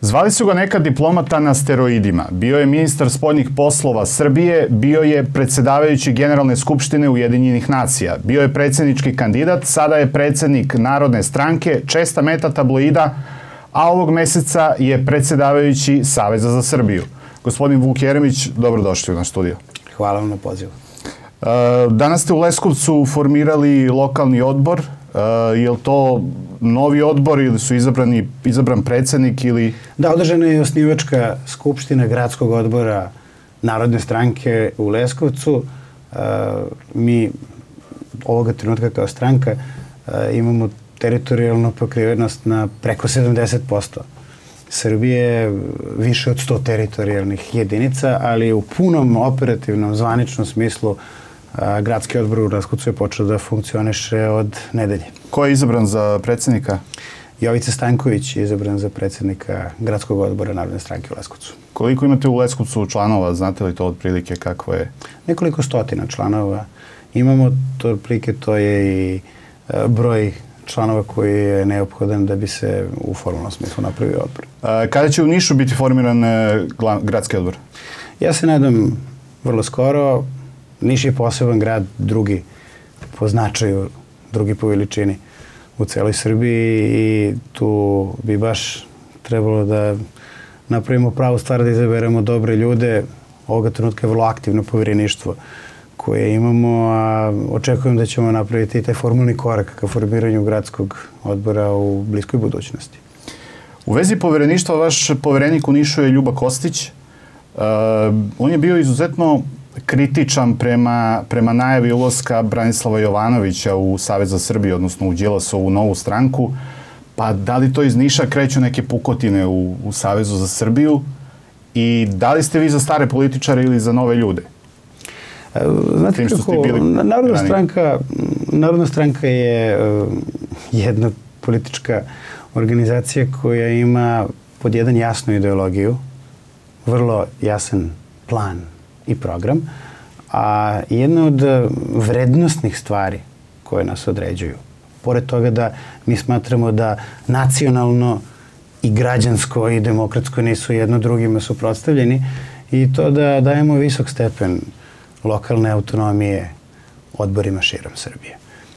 Zvali su ga nekad diplomata na steroidima. Bio je ministar spoljnih poslova Srbije, bio je predsjedavajući Generalne skupštine Ujedinjenih nacija, bio je predsjednički kandidat, sada je predsjednik Narodne stranke, česta meta tabloida, a ovog meseca je predsjedavajući Saveza za Srbiju. Gospodin Vuk Jeremić, dobrodošli u naš studio. Hvala vam na pozivu. Danas ste u Leskovcu formirali lokalni odbor. Je li to novi odbor ili su izabran predsjednik ili... Da, održana je osnivačka skupština gradskog odbora Narodne stranke u Leskovcu. Mi ovoga trenutka kao stranka imamo teritorijalnu pokrivenost na preko 70% Srbije, više od 100 teritorijalnih jedinica, ali u punom operativnom, zvaničnom smislu gradski odbor u Leskovcu je počeo da funkcioniše od nedelje. Ko je izabran za predsjednika? Jovica Stanković je izabran za predsjednika gradskog odbora Narodne stranke u Leskovcu. Koliko imate u Leskovcu članova? Znate li to otprilike kako je? Nekoliko stotina članova imamo. To otprilike to je i broj članova koji je neophodan da bi se u formalnom smislu napravio odbor. Kada će u Nišu biti formiran gradski odbor? Ja se nadam vrlo skoro. Niš je poseban grad, drugi po značaju, drugi po veličini u celoj Srbiji i tu bi baš trebalo da napravimo pravu stvar, da izaberemo dobre ljude. Ovoga trenutka je vrlo aktivno povjereništvo koje imamo, a očekujem da ćemo napraviti i taj formalni korak ka formiranju gradskog odbora u bliskoj budućnosti. U vezi povjereništva, vaš povjerenik u Nišu je Ljuba Kostić. On je bio izuzetno kritičan prema najavi ulaska Branislava Jovanovića u Savez za Srbiju, odnosno u Đilasovu novu stranku. Pa da li to iz Niša kreću neke pukotine u Savezu za Srbiju i da li ste vi za stare političare ili za nove ljude? Znate kako, Narodna stranka je jedna politička organizacija koja ima pod jedan jasnu ideologiju, vrlo jasan plan i program, a jedna od vrednostnih stvari koje nas određuju, pored toga da mi smatramo da nacionalno i građansko i demokratsko nisu jedno drugima suprotstavljeni, i to da dajemo visok stepen lokalne autonomije odborima širom Srbije.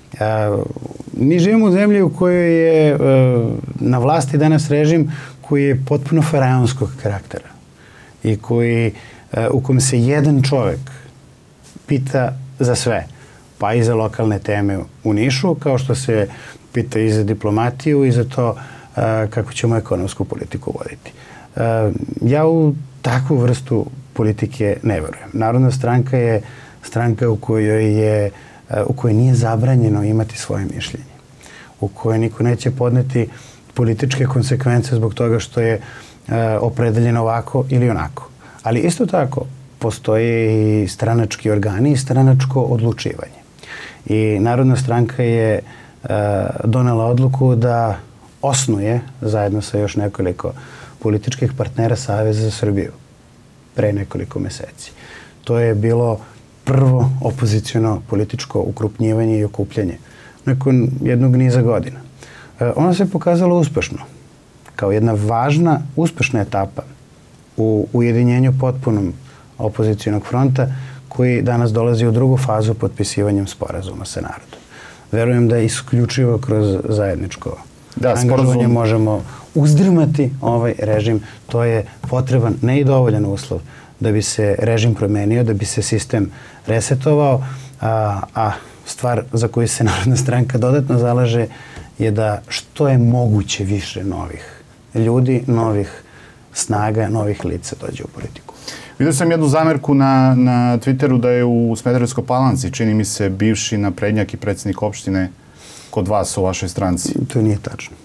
Mi živimo u zemlji u kojoj je na vlasti danas režim koji je potpuno faraonskog karaktera i u kojem se jedan čovek pita za sve, pa i za lokalne teme u Nišu, kao što se pita i za diplomatiju i za to kako ćemo ekonomsku politiku voditi. Ja u takvu vrstu politike ne verujem. Narodna stranka je stranka u kojoj nije zabranjeno imati svoje mišljenje, u kojoj niko neće podneti političke konsekvence zbog toga što je opredeljen ovako ili onako. Ali isto tako postoje i stranački organi i stranačko odlučivanje. I Narodna stranka je donela odluku da osnuje zajedno sa još nekoliko političkih partnera Savez za Srbiju pre nekoliko meseci. To je bilo prvo opoziciono političko ukrupnjivanje i okupljanje nakon jednog niza godina. Ono se pokazalo uspešno, kao jedna važna, uspešna etapa u ujedinjenju potpunom opozicionog fronta koji danas dolazi u drugu fazu potpisivanjem sporazuma sa narodom. Verujem da isključivo kroz zajedničko angažovanje možemo uzdrmati ovaj režim. To je potreban, ne i dovoljan uslov da bi se režim promenio, da bi se sistem resetovao, a stvar za koju se Narodna stranka dodatno zalaže je da što je moguće više novih ljudi, novih snaga, novih lica dođe u politiku. Vidio sam jednu zamerku na Twitteru da je u Smederevskoj Palanci, čini mi se, bivši naprednjak i predsjednik opštine kod vas u vašoj stranci. To nije tačno.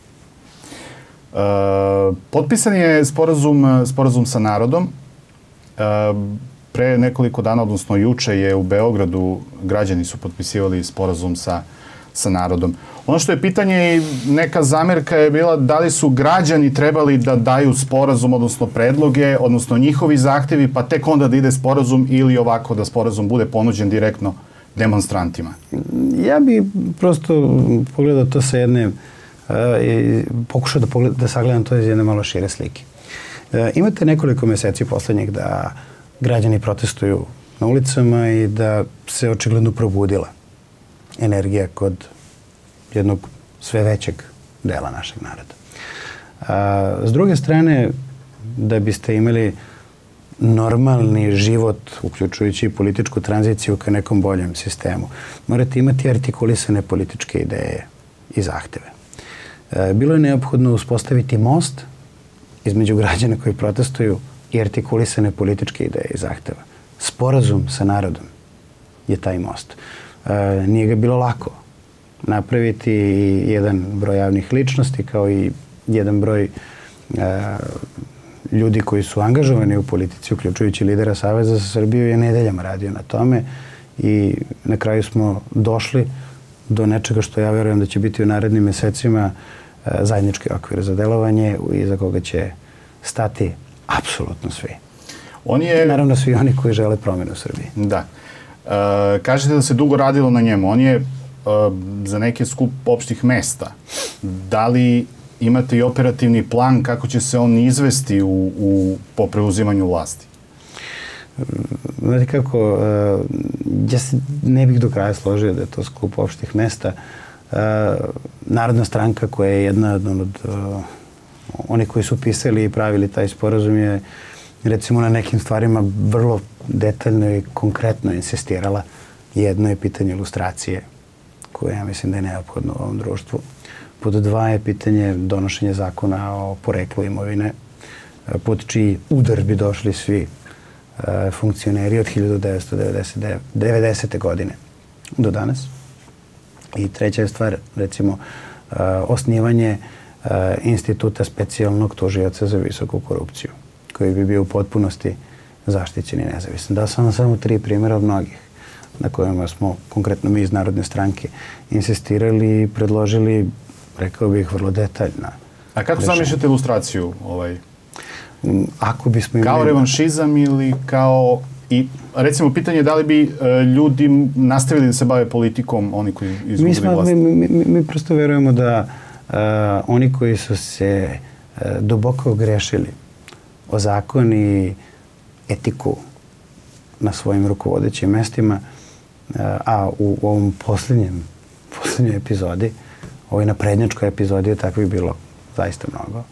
Potpisan je sporazum sa narodom. Pre nekoliko dana, odnosno juče, je u Beogradu građani su potpisivali sporazum sa narodom. Ono što je pitanje i neka zamerka je bila da li su građani trebali da daju sporazum, odnosno predloge, odnosno njihovi zahtevi, pa tek onda da ide sporazum ili ovako da sporazum bude ponuđen direktno demonstrantima. Ja bi prosto pogledao to sa jedne i pokušao da sagledam to iz jedne malo šire slike. Imate nekoliko meseci poslednjih da građani protestuju na ulicama i da se očigledno probudila energija kod jednog sve većeg dela našeg naroda. S druge strane, da biste imali normalni život, uključujući i političku tranziciju ka nekom boljem sistemu, morate imati artikulisane političke ideje i zahteve. Bilo je neophodno uspostaviti most između građana koji protestuju i artikulisane političke ideje i zahteva. Sporazum sa narodom je taj most. Nije ga bilo lako napraviti jedan broj javnih ličnosti kao i jedan broj ljudi koji su angažovani u politici, uključujući lidera Saveza za Srbiju, je nedeljama radio na tome i na kraju smo došli do nečega što ja verujem da će biti u narednim mesecima zajednički okvir za delovanje iza koga će stati apsolutno svi. Naravno svi oni koji žele promjenu u Srbiji. Da. Kažete da se dugo radilo na njemu. On je za neke skup opštih mesta. Da li imate i operativni plan kako će se on izvesti po preuzimanju vlasti? Znate kako, ja se ne bih do kraja složio da je to skup opštih mesta. Narodna stranka koja je jedna od onih koji su pisali i pravili taj sporazum je recimo na nekim stvarima vrlo detaljno i konkretno insistirala. Jedno je pitanje ilustracije, koje ja mislim da je neophodno u ovom društvu. Pod dva je pitanje donošenja zakona o poreklu imovine, pod čiji udar bi došli svi funkcioneri od 1990. godine do danas. I treća je stvar, recimo, osnivanje instituta specijalnog tužioca za visoku korupciju, koji bi bio u potpunosti zaštićen i nezavisan. Dao sam vam samo 3 primjera od mnogih na kojima smo, konkretno mi iz Narodne stranke, insistirali i predložili, rekao bih, vrlo detaljna. A kako zamišljate ilustraciju? Ako bismo imali... Kao revanšizam ili kao... I recimo pitanje je da li bi ljudi nastavili da se bave politikom, oni koji izgubili vlast? Mi prosto verujemo da oni koji su se duboko ogrešili o zakon i etiku na svojim rukovodećim mestima, a u ovom poslednjoj epizodi, ovoj naprednjačkoj epizodi je takvih bilo zaista mnogo,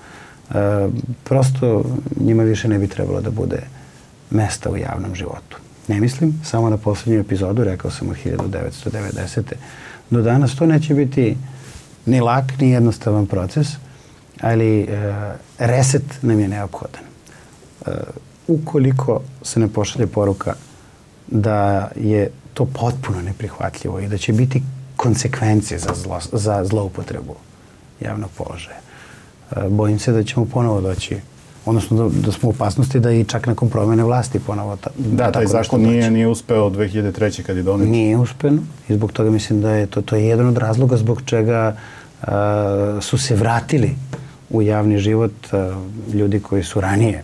prosto njima više ne bi trebalo da bude mesta u javnom životu. Ne mislim samo na poslednju epizodu, rekao sam od 1990. Do danas to neće biti ni lak, ni jednostavan proces, ali reset nam je neophodan. Ukoliko se ne pošalje poruka da je to potpuno neprihvatljivo i da će biti konsekvencije za zloupotrebu javnog položaja, bojim se da ćemo ponovo doći, odnosno da smo u opasnosti da i čak nakon promjene vlasti ponovo tako nešto doći. Da, taj zakon nije uspeo 2003. kad je donet. Nije uspeo i zbog toga mislim da je to je jedan od razloga zbog čega su se vratili u javni život ljudi koji su ranije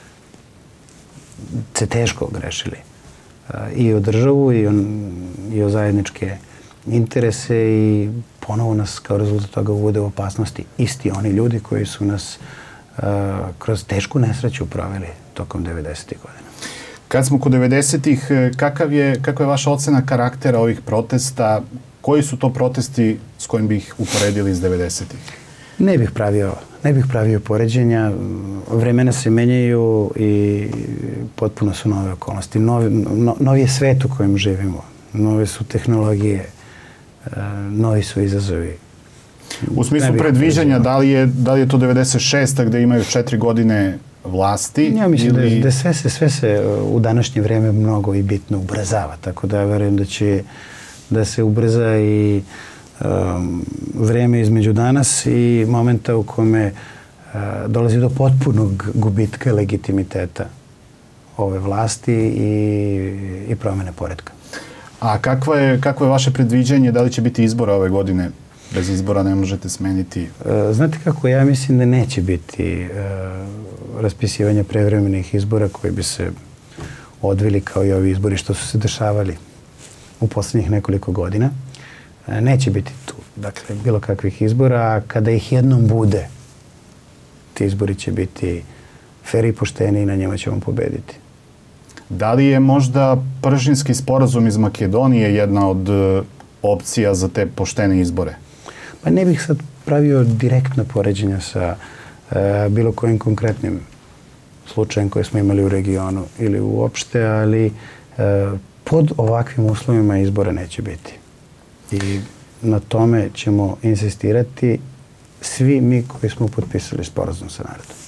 se teško ogrešili i o državu i o zajedničke interese i ponovo nas kao rezultat toga uvode u opasnosti isti oni ljudi koji su nas kroz tešku nesreću proveli tokom 90. godina. Kad smo kod 90-ih, kakva je vaša ocena karaktera ovih protesta? Koji su to protesti s kojim bih uporedili iz 90-ih? Ne bih pravio poređenja. Vremena se menjaju i potpuno su nove okolnosti. Novi je svet u kojem živimo. Nove su tehnologije, novi su izazovi. U smislu predviđanja, da li je to 96. gde imaju 4 godine vlasti? Ja mislim da sve se u današnje vreme mnogo i bitno ubrzava, tako da ja verujem da će da se ubrza i vreme između danas i momenta u kome dolazi do potpunog gubitka legitimiteta ove vlasti i promjene poretka. A kakvo je vaše predviđanje? Da li će biti izbora ove godine? Bez izbora ne možete smeniti. Znate kako, ja mislim da neće biti raspisivanje prevremenih izbora koji bi se odvili kao i ovi izbori što su se dešavali u poslednjih nekoliko godina. Neće biti tu dakle, bilo kakvih izbora, a kada ih jednom bude, ti izbori će biti fer i pošteni i na njima ćemo pobediti. Da li je možda Pržinski sporazum iz Makedonije jedna od opcija za te poštene izbore? Pa ne bih sad pravio direktno poređenja sa bilo kojim konkretnim slučajem koje smo imali u regionu ili uopšte, ali pod ovakvim uslovima izbora neće biti. I na tome ćemo insistirati svi mi koji smo potpisali sporazum sa narodom.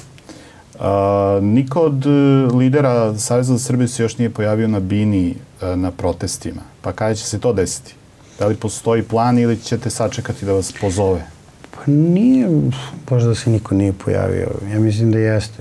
Niko od lidera Saveza za Srbiju se još nije pojavio na bini na protestima. Pa kada će se to desiti? Da li postoji plan ili ćete sačekati da vas pozove? Pa nije, baš da se niko nije pojavio. Ja mislim da jeste.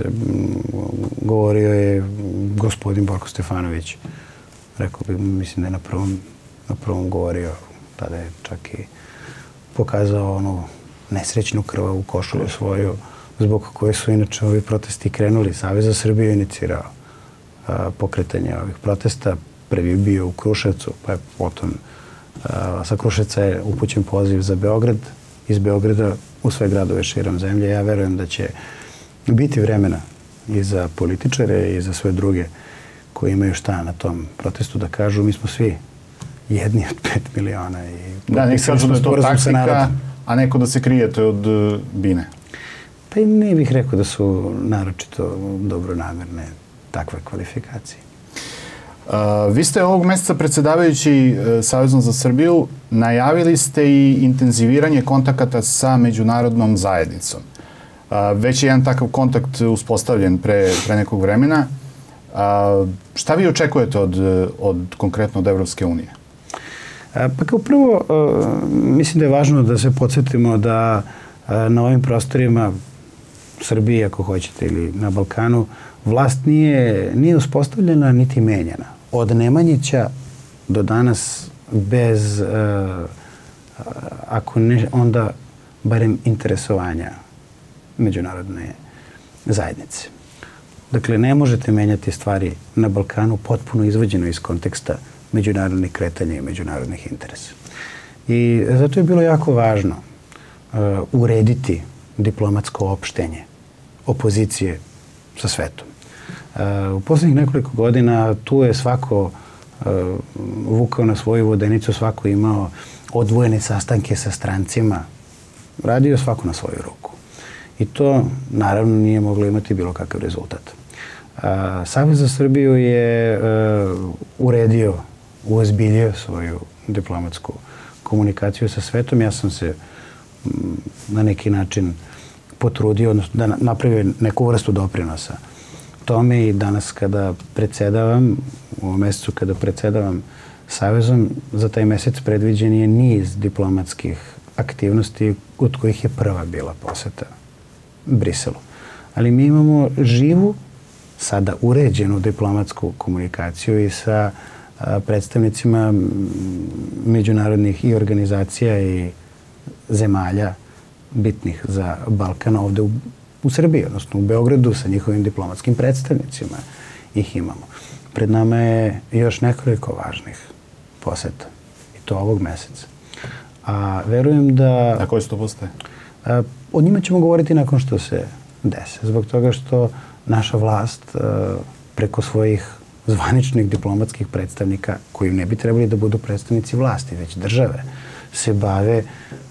Govorio je gospodin Borko Stefanović. Rekao bi, mislim da je na prvom govorio. Tada je čak i pokazao onu nesrećnu krvavu košulju svoju, zbog koje su inače ovi protesti krenuli. Savez za Srbiju je inicirao pokretanje ovih protesta. Prvi je bio u Kruševcu, pa je potom sa Kruševca je upućen poziv za Beograd, iz Beograda u sve gradove širom zemlje. Ja verujem da će biti vremena i za političare i za sve druge koji imaju šta na tom protestu da kažu mi smo svi jedni od 5 miliona. Da, nek kažu da je to taktika, a neko da se krijete od bine. Pa i ne bih rekao da su naročito dobronamerne takve kvalifikacije. Vi ste ovog meseca predsjedavajući Savezom za Srbiju najavili ste i intenziviranje kontakata sa međunarodnom zajednicom. Već je jedan takav kontakt uspostavljen pre nekog vremena. Šta vi očekujete konkretno od Evropske unije? Pa kao prvo, mislim da je važno da se podsjetimo da na ovim prostorima Srbije, ako hoćete, ili na Balkanu, vlast nije uspostavljena niti menjana. Od Nemanjića do danas bez, ako ne, onda barem interesovanja međunarodne zajednice. Dakle, ne možete menjati stvari na Balkanu potpuno izvađeno iz konteksta međunarodnih kretanja i međunarodnih interesa. I zato je bilo jako važno urediti diplomatsko opštenje opozicije sa svetom. U poslednjih nekoliko godina tu je svako vukao na svoju vodenicu, svako imao odvojene sastanke sa strancima, radio svako na svoju ruku. I to naravno nije moglo imati bilo kakav rezultat. Savez za Srbiju je uredio, uozbiljio svoju diplomatsku komunikaciju sa svetom. Ja sam se na neki način potrudio, odnosno da napravio neku vrstu doprinosa tome i danas kada predsedavam, u ovom mesecu kada predsedavam Savezom, za taj mesec predviđen je niz diplomatskih aktivnosti od kojih je prva bila poseta Briselu. Ali mi imamo živu, sada uređenu diplomatsku komunikaciju i sa predstavnicima međunarodnih i organizacija i zemalja bitnih za Balkan ovde u Srbiji, odnosno u Beogradu sa njihovim diplomatskim predstavnicima ih imamo. Pred nama je još nekoliko važnih poseta i to ovog meseca. A verujem da... A koje su to postaje? O njima ćemo govoriti nakon što se dese, zbog toga što naša vlast preko svojih zvaničnih diplomatskih predstavnika, koji ne bi trebali da budu predstavnici vlasti, već države, se bave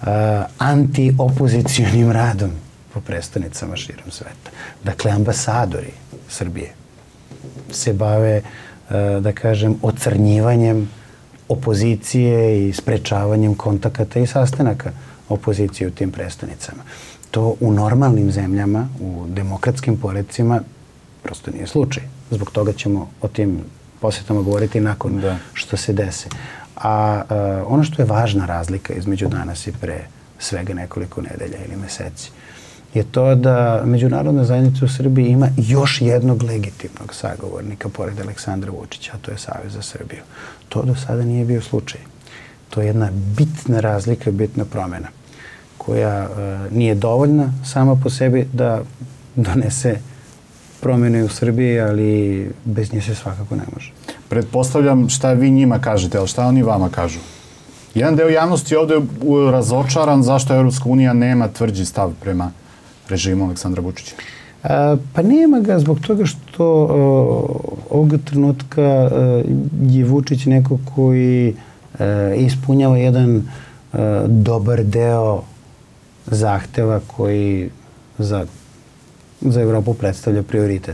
anti-opozicionim radom po predstavnicama širom sveta. Dakle, ambasadori Srbije se bave, da kažem, ocrnjivanjem opozicije i sprečavanjem kontakata i sastanaka opozicije u tim predstavnicama. To u normalnim zemljama, u demokratskim poredcima, prosto nije slučaj. Zbog toga ćemo o tim posjetama govoriti nakon što se dese. A ono što je važna razlika između danas i pre svega nekoliko nedelja ili meseci je to da međunarodna zajednica u Srbiji ima još jednog legitimnog sagovornika pored Aleksandra Vučića, a to je Savez za Srbiju. To do sada nije bio slučaj. To je jedna bitna razlika, bitna promjena koja nije dovoljna sama po sebi da donese promjene u Srbiji, ali bez nje se svakako ne može. Pretpostavljam šta vi njima kažete, ali šta oni vama kažu? Jedan deo javnosti je ovde razočaran zašto Evropska unija nema tvrđi stav prema režimu Aleksandra Vučića. Pa nema ga zbog toga što ovoga trenutka je Vučić neko koji ispunjava jedan dobar deo zahteva koji za Evropu predstavlja prioritet.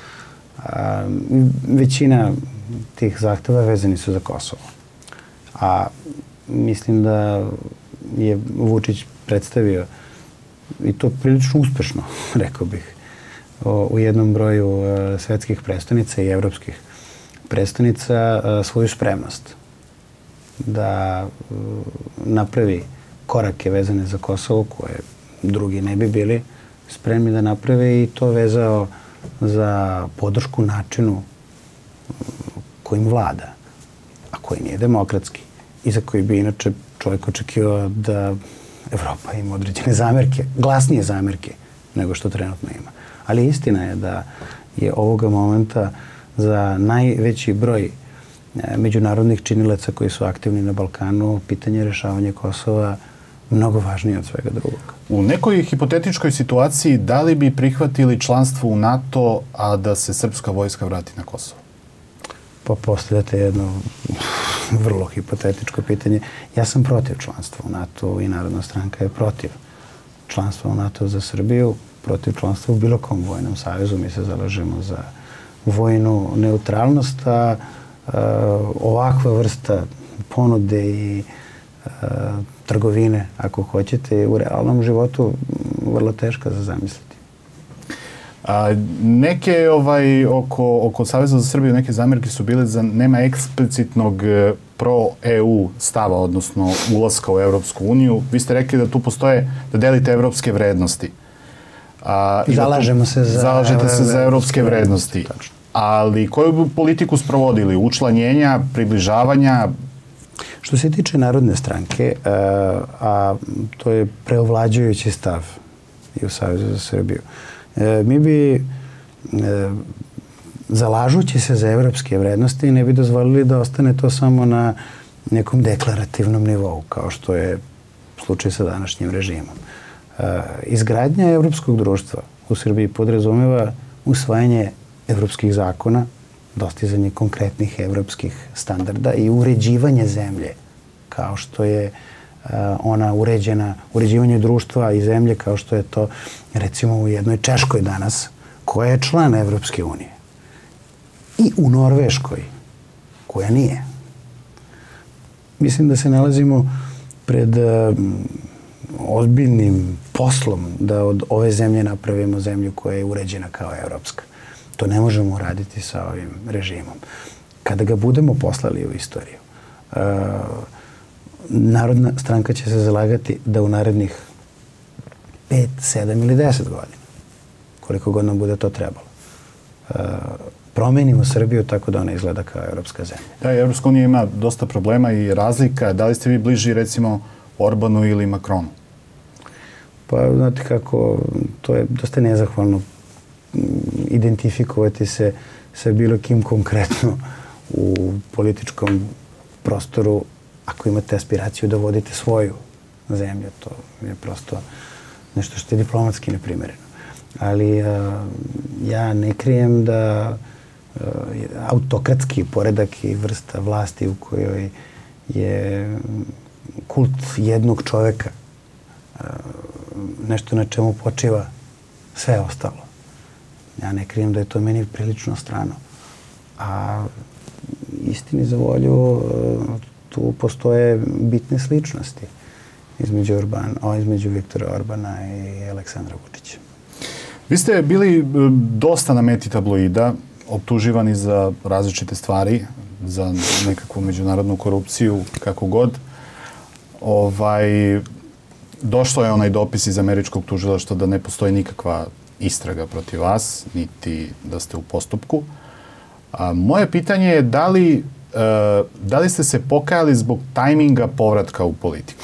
Većina tih zahteva vezani su za Kosovo. A mislim da je Vučić predstavio i to prilično uspešno, rekao bih, u jednom broju svetskih prestonica i evropskih prestonica svoju spremnost da napravi korake vezane za Kosovo koje drugi ne bi bili spremni da naprave i to vezao za podršku načinu kojim vlada, a koji nije demokratski i za koji bi inače čovjek očekivao da Evropa ima određene zamerke, glasnije zamerke nego što trenutno ima. Ali istina je da je ovoga momenta za najveći broj međunarodnih činilaca koji su aktivni na Balkanu pitanje rešavanja Kosova mnogo važnije od svega drugog. U nekoj hipotetičkoj situaciji da li bi prihvatili članstvo u NATO, a da se srpska vojska vrati na Kosovo? Pa postavljate jedno vrlo hipotetičko pitanje. Ja sam protiv članstva u NATO i Narodna stranka je protiv članstva u NATO za Srbiju, protiv članstva u bilo kom vojnom savezu. Mi se zalažemo za vojnu neutralnost, a ovakva vrsta ponude i trgovine, ako hoćete, u realnom životu vrlo teška za zamisliti. Neke oko Saveza za Srbiju, neke zamerke su bile za nema eksplicitnog pro-EU stava, odnosno ulaska u Evropsku uniju. Vi ste rekli da tu postoje, da delite evropske vrednosti. Zalažemo se za... Zalažete se za evropske vrednosti. Ali koju bi politiku sprovodili? Učlanjenja, približavanja? Što se tiče Narodne stranke, a to je preovlađujući stav i u Savezu za Srbiju, mi bi, zalažući se za evropske vrednosti, ne bi dozvolili da ostane to samo na nekom deklarativnom nivou, kao što je slučaj sa današnjim režimom. Izgradnja evropskog društva u Srbiji podrazumeva usvajanje evropskih zakona, dostizanje konkretnih evropskih standarda i uređivanje zemlje, kao što je ona uređivanje društva i zemlje kao što je to recimo u jednoj Češkoj danas, koja je član Evropske unije. I u Norveškoj, koja nije. Mislim da se nalazimo pred ozbiljnim poslom da od ove zemlje napravimo zemlju koja je uređena kao evropska. To ne možemo uraditi sa ovim režimom. Kada ga budemo poslali u istoriju, Narodna stranka će se zalagati da u narednih 5, 7 ili 10 godina, koliko god nam bude to trebalo, promenimo Srbiju tako da ona izgleda kao evropska zemlja. Da, Evropska unija ima dosta problema i razlika. Da li ste vi bliži, recimo, Orbanu ili Makronu? Pa, znate kako, to je dosta nezahvalno identifikovati se sa bilo kim konkretno u političkom prostoru ako imate aspiraciju da vodite svoju zemlju. To je prosto nešto što je diplomatski neprimereno. Ali ja ne krijem da autokratski poredak i vrsta vlasti u kojoj je kult jednog čoveka nešto na čemu počiva sve ostalo. Ja ne krijem da je to meni prilično strano. A istini za volju tu postoje bitne sličnosti između Viktora Orbana i Aleksandra Vučića. Vi ste bili dosta na meti tabloida, optuživani za različite stvari, za nekakvu međunarodnu korupciju, kako god. Došlo je onaj dopis iz američkog tužilaštva da ne postoji nikakva istraga protiv vas, niti da ste u postupku. Moje pitanje je da li ste se pokajali zbog tajminga povratka u politiku?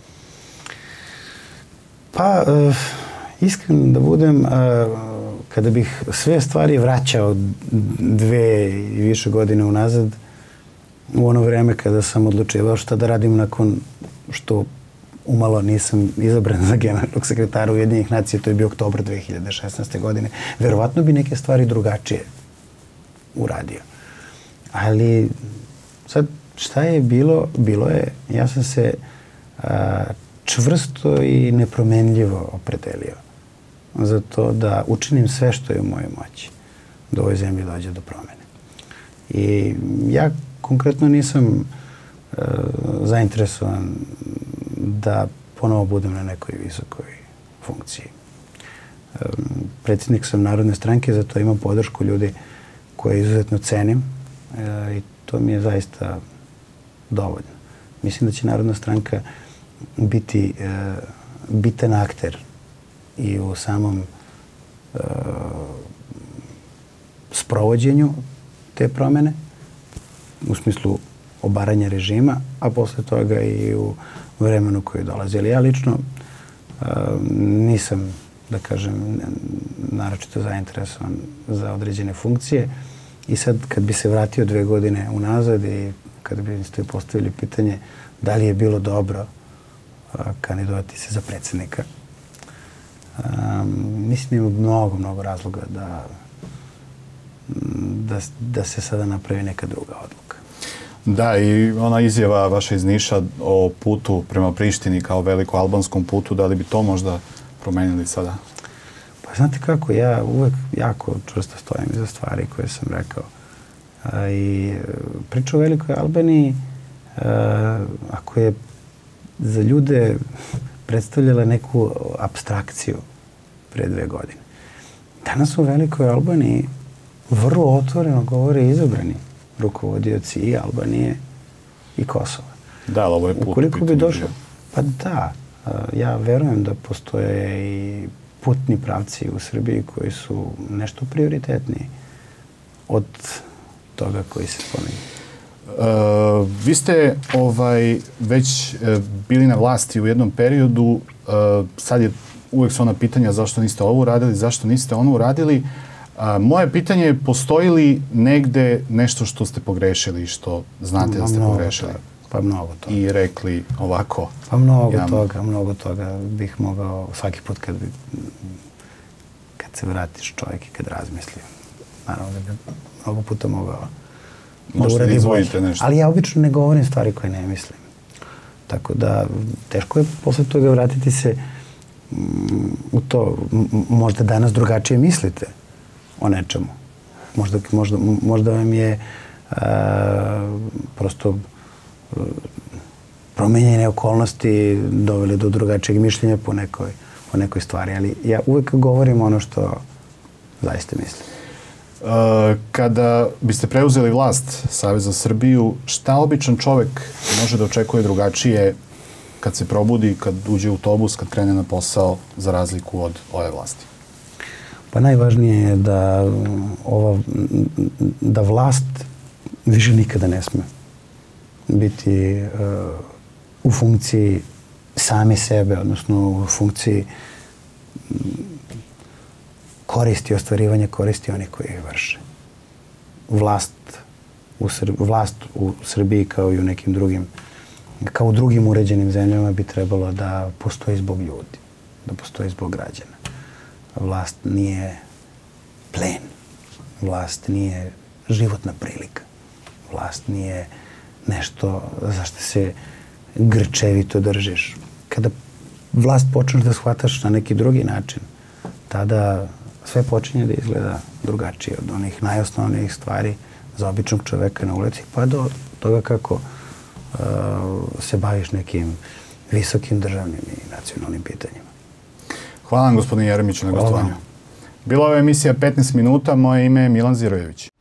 Pa, iskreno da budem, kada bih sve stvari vraćao 2 i više godine unazad, u ono vreme kada sam odlučivao šta da radim nakon što umalo nisam izabran za generalnog sekretara Ujedinjenih nacija, to je bio oktobar 2016. godine, verovatno bi neke stvari drugačije uradio. Ali sad šta je bilo? Bilo je, ja sam se čvrsto i nepromenljivo opredelio za to da učinim sve što je u mojoj moći da u ovoj zemlji dođe do promene. I ja konkretno nisam zainteresovan da ponovo budem na nekoj visokoj funkciji. Predsjednik sam Narodne stranke, zato imam podršku ljudi koje izuzetno cenim i to mi je zaista dovoljno. Mislim da će Narodna stranka biti bitan akter i u samom sprovođenju te promene, u smislu obaranja režima, a posle toga i u vremenu koje dolazi. Ali ja lično nisam, da kažem, naročito zainteresovan za određene funkcije i sad kad bi se vratio 2 godine unazad i kada bi ste postavili pitanje da li je bilo dobro kandidovati se za predsjednika, mislim ima mnogo razloga da se sada napravi neka druga odluka. Da, i ona izjava vaša iz Niša o putu prema Prištini kao veliko-albanskom putu, da li bi to možda promenili sada? Pa znate kako, ja uvek jako čvrsto stojim iza stvari koje sam rekao. I priča o Velikoj Albaniji, ako je za ljude predstavljala neku apstrakciju pre 2 godine, danas u Velikoj Albaniji vrlo otvoreno govore izabrani rukovodioci i Albanije i Kosova. Da, ali ovo je put. Ukoliko bi došlo, pa da, ja verujem da postoje i putni pravci u Srbiji koji su nešto prioritetniji od toga koji se spominje. Vi ste već bili na vlasti u jednom periodu, sad je uvek su ona pitanja zašto niste ovo uradili, zašto niste ono uradili. Moje pitanje je, postoji li negde nešto što ste pogrešili, što znate da ste pogrešili? Pa mnogo toga. I rekli ovako? Pa mnogo toga bih mogao svaki put kad se vratiš čovjek i kad razmisli. Naravno da bih mnogo puta mogao da uradim bolje. Ali ja obično ne govorim stvari koje ne mislim. Tako da teško je posle toga vratiti se u to. Možda danas drugačije mislite o nečemu. Možda vam je prosto promenjene okolnosti doveli do drugačijeg mišljenja po nekoj stvari. Ali ja uvek govorim ono što zaista mislim. Kada biste preuzeli vlast Savez za Srbiju, šta običan čovek može da očekuje drugačije kad se probudi, kad uđe u autobus, kad krene na posao, za razliku od ove vlasti? Pa najvažnije je da vlast više nikada ne sme biti u funkciji same sebe, odnosno u funkciji koristi, ostvarivanja koristi onih koji ih vrše. Vlast u Srbiji kao i u nekim drugim, kao u drugim uređenim zemljama bi trebalo da postoji zbog ljudi, da postoji zbog građana. Vlast nije plen. Vlast nije životna prilika. Vlast nije nešto za što se grčevito držiš. Kada vlast počneš da shvataš na neki drugi način, tada sve počinje da izgleda drugačije od onih najosnovnijih stvari za običnog čoveka na ulici, pa do toga kako se baviš nekim visokim državnim i nacionalnim pitanjima. Hvala vam, gospodine Jeremiću, na gostovanju. Bila je emisija 15 minuta. Moje ime je Milan Zirojević.